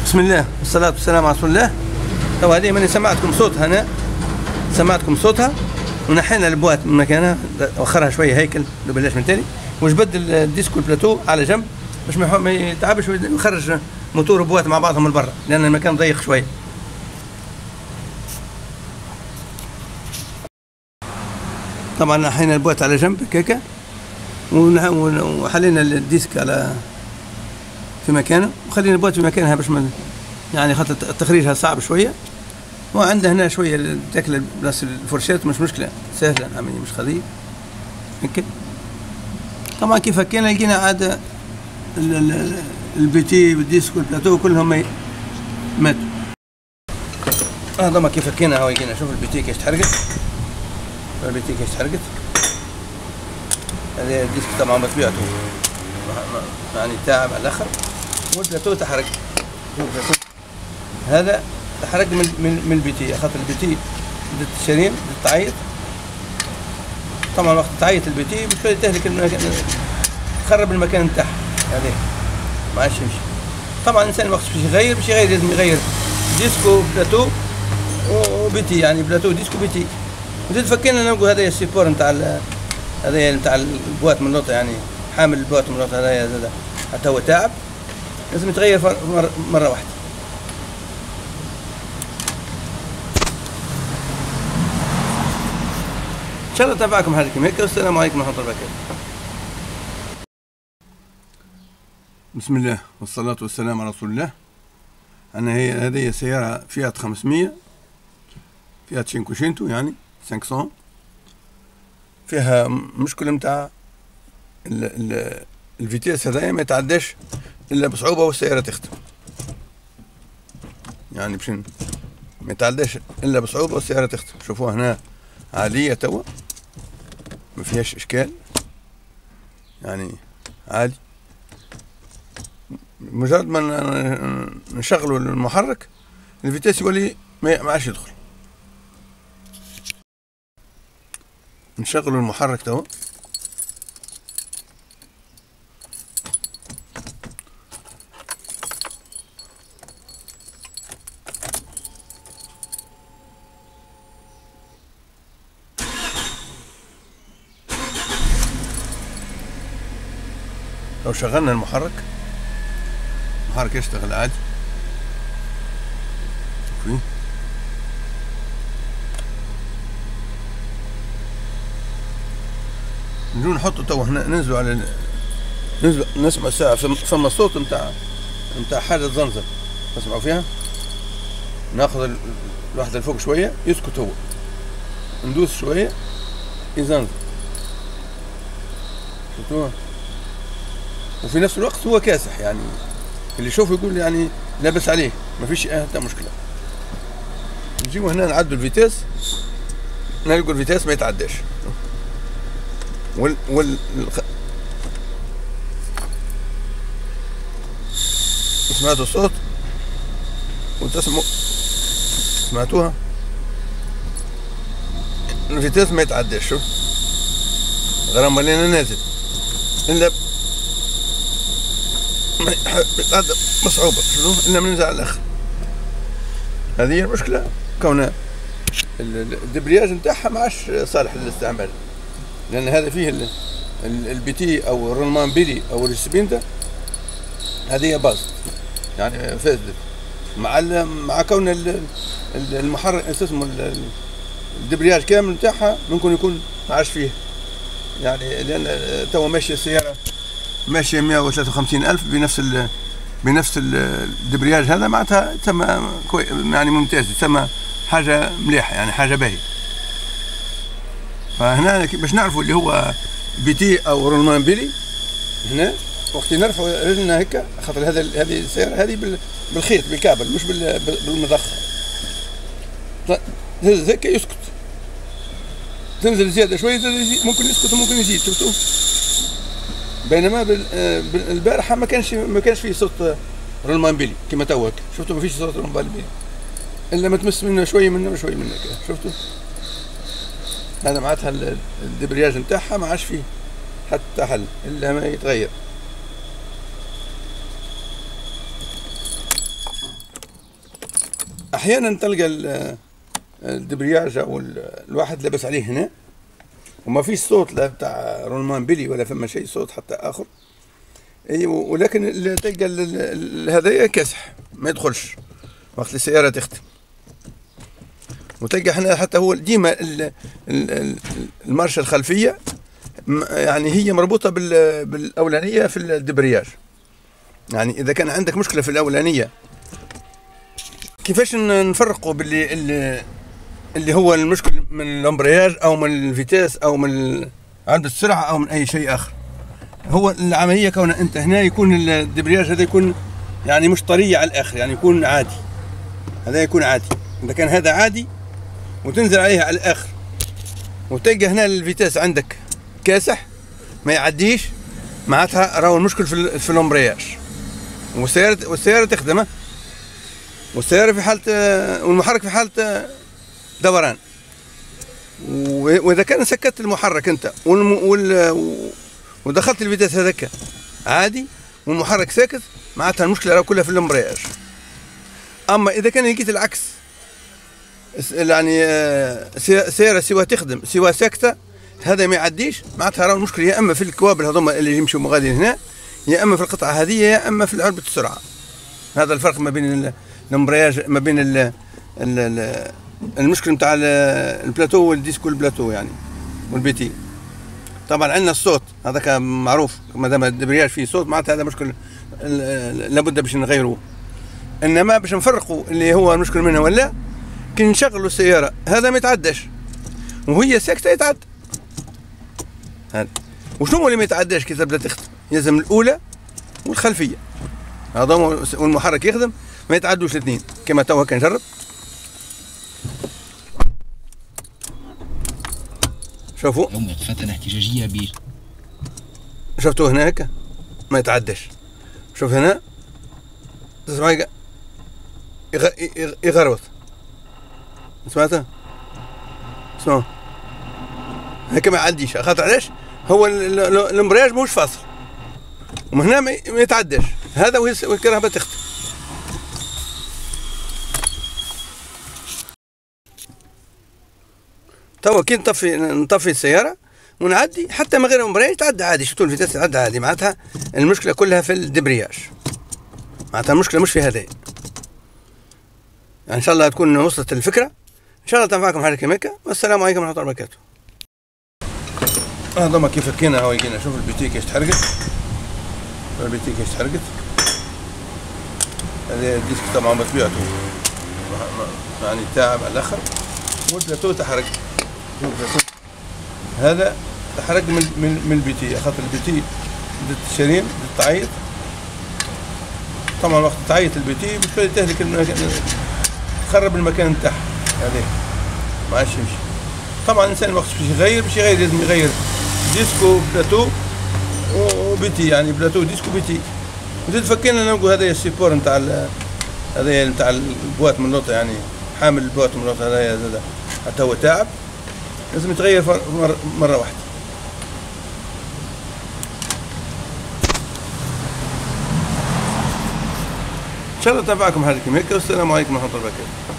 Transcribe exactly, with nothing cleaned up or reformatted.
بسم الله والصلاة والسلام على رسول الله. تو هذه ماني سمعتكم صوتها، أنا سمعتكم صوتها ونحينا البوات من مكانها، وخرها شوية هيكل لو بلاش من تاني، وجبد الديسكو البلاتو على جنب باش ما يتعبش ويخرج موتور وبوات مع بعضهم من برا، لأن المكان ضيق شوية. طبعا نحينا البوات على جنب كيكا، وحلينا الديسك على في مكانه، وخلينا البوات في مكانها باش ما يعني خاطر تخريجها صعب شويه. وعندنا هنا شويه تاكل بلاصه الفرشات مش مشكله، سهله العمليه مش قضيه هكا. طبعا كيف هكينا لقينا عاد البيتي والديسك والبلاتو كلهم ماتوا. هذا كيف هكينا هاو لقينا. شوف البيتي كيفاش تحرقت، البيتي كيفاش تحرقت. هذا الديسك طبعا بطبيعته يعني تعب على الاخر، والبلاتو تحرق. هذا تحرق من من من البيتي، خاطر البيتي بدات الشريم بدات تعيط. طبعا وقت تعيط البيتي بتخلي تهلك المكان، تخرب المكان نتاعها، هذاك ما عادش يمشي. طبعا الانسان وقت باش يغير باش يغير لازم يغير ديسكو بلاتو وبيتي، يعني بلاتو ديسكو بيتي. وزيد فكينا نلقوا هذايا السيبور نتاع هذايا نتاع البوات من لوطه، يعني حامل البوات من لوطه هذايا زاد حتى هو تعب، لازم يتغير مرة, مرة واحدة. إن شاء الله تنفعكم حاجة كيما هيك، والسلام عليكم ورحمة الله وبركاته. بسم الله والصلاة والسلام على رسول الله. أنا هي هذه سيارة فيات خمسمية، فيات شينكوشينتو يعني خمسمية، فيها مشكلة متاع الفيتيس هذايا ما يتعداش إلا بصعوبة والسيارة تختم، يعني باش ما يتعداش إلا بصعوبة والسيارة تختم. شوفوها هنا عادية توا ما فيهاش إشكال، يعني عادي. مجرد ما نشغلوا المحرك الفيتيس يولي ما عادش يدخل. نشغلوا المحرك توا، لو شغلنا المحرك المحرك يشتغل عادي. شوفي نجو نحطه تو هنا، ننزلوا على ننزلوا نسمع الساعة. فما صوت نتاع نتاع حاجة زنزر تسمعوا فيها. ناخذ الواحدة لفوق شوية يسكت هو، ندوس شوية يزنزر، شفتوها؟ وفي نفس الوقت هو كاسح، يعني اللي يشوفه يقول يعني لابس عليه ما فيش حتى مشكلة. نجيو هنا نعدوا الفيتاس، نلقوا الفيتاس ما يتعداش. وال وال سمعتوا الصوت وتسمعوا، سمعتوها؟ الفيتاس ما يتعداش. شوف غير ما لينا نازل الا يتعدى بصعوبة، شوف الا ننزل على الاخر. هذه هي المشكلة، كون الدبرياج نتاعها ما عادش صالح للاستعمال، لأن هذا فيه البيتي أو الرولمان بيلي أو السبينتا، هذه باظت يعني فاسدة. مع مع كون المحرك اسمه الدبرياج كامل نتاعها ممكن يكون ما عادش فيه، يعني لأن توا ماشية السيارة ماشية مئة وثلاثة وخمسين ألف بنفس ال بنفس الدبرياج هذا، معناتها تم يعني ممتاز، تم حاجة مليحة، يعني حاجة باهية. فهنا باش نعرفوا اللي هو بيتي او رولمان بيلي، هنا وقت نرفعوا رجلنا هكا، خاطر هذا هذه السيارة هذه بالخيط بالكابل مش بالمضخة. تنزل هكا يسكت، تنزل زيادة شوية ممكن يسكت وممكن يزيد، شفتوا؟ بينما البارحة ما كانش ما كانش فيه صوت رولمان بيلي كما توا، شفتوا؟ ما فيش صوت رولمان بيلي الا ما تمس منه شوية منه وشوية منه كذا، شفتوا؟ هذا معناتها الدبرياج نتاعها ما عادش فيه حتى حل الا ما يتغير. احيانا تلقى الدبرياج او الواحد لابس عليه هنا وما فيش صوت لا بتاع رولمان بيلي ولا فما شيء صوت حتى اخر، اي ولكن تلقى هذايا كاسح ما يدخلش وقت السياره تختم. وتلقى احنا حتى هو ديما المارشه الخلفيه يعني هي مربوطه بالاولانيه في الدبرياج. يعني اذا كان عندك مشكله في الاولانيه كيفاش نفرقوا باللي اللي, اللي هو المشكل من الامبرياج او من الفيتاس او من عدد السرعه او من اي شيء اخر. هو العمليه كون انت هنا يكون الدبرياج هذا يكون يعني مش طري على الاخر، يعني يكون عادي، هذا يكون عادي. اذا كان هذا عادي وتنزل عليه على الاخر وتلقى هنا الفيتاس عندك كاسح ما يعديش، معناتها راهو المشكل في في الامبرياج والسياره والسياره تخدمه، والسياره في حاله والمحرك في حاله دوران. واذا كان سكت المحرك انت والم... وال... ودخلت الفيتاس هذاك عادي والمحرك ساكت، معناتها المشكله راهو كلها في الامبرياج. اما اذا كان لقيت العكس، يعني سياره سوا تخدم سوا ساكته، هذا ما يعديش، معناتها راهو المشكله يا اما في الكوابل هذوما اللي يمشوا مغادرين هنا، يا اما في القطعه هذه، يا اما في علبه السرعه. هذا الفرق ما بين الامبرياج، ما بين ال ال المشكل نتاع البلاتو والديسكو البلاتو يعني والبيتي. طبعا عندنا الصوت هذاك معروف، ما دام الدبرياج فيه صوت معناتها هذا مشكل لابد باش نغيروه. انما باش نفرقوا اللي هو المشكل منه ولا، كي نشغلوا السياره هذا ما يتعداش وهي ساكته يتعدى. هذا وشنو اللي ما يتعداش كي تبدا تخدم؟ يلزم الاولى والخلفيه هذا والمحرك يخدم ما يتعدوش الاثنين. كما توا كنجرب، شوفوا وقفة احتجاجية ب شفتوا هناك ما يتعداش. شوف هنا تسمع يغروط، سمعتها؟ اسمعوا هكا ما يعديش. خاطر علاش؟ هو الامبرياج موش فاصل ومن هنا ما يتعداش هذا والكرهبة تختم. توا كي نطفي نطفي السيارة ونعدي حتى من غير امبرياج تعدي عادي. شفتوا الفيتاس تعدي عادي، معناتها المشكلة كلها في الدبرياج، معناتها المشكلة مش في هذا. يعني ان شاء الله تكون وصلت الفكرة، ان شاء الله تنفعكم حاجة كيما هكا، والسلام عليكم ورحمة الله وبركاته. هذا كيف فكينا هو يجينا. شوف البيتي كيفاش تحرقت، البيتي كيفاش تحرقت. هذا الديسك طبعا بطبيعته يعني تعب على الاخر، والبلاتو تحرق. هذا تحرق من من من البيتي، خاطر البيتي بدت الشريم بدت تعيط. طبعا وقت تعيط البيتي بشويه تهلك المكان، تخرب المكان نتاعها، هذاك ما عادش يمشي. طبعا الانسان وقت باش يغير باش يغير لازم يغير ديسكو بلاتو وبيتي، يعني بلاتو ديسكو بيتي. وزيد فكينا نلقوا هذايا السيبور نتاع هذايا نتاع البواط من لوطه، يعني حامل البواط من لوطه هذايا زاد حتى هو تعب، لازم يتغير مرة, مرة واحدة. إن شاء الله تنفعكم حاجة كيما هيك، والسلام عليكم ورحمة الله وبركاته.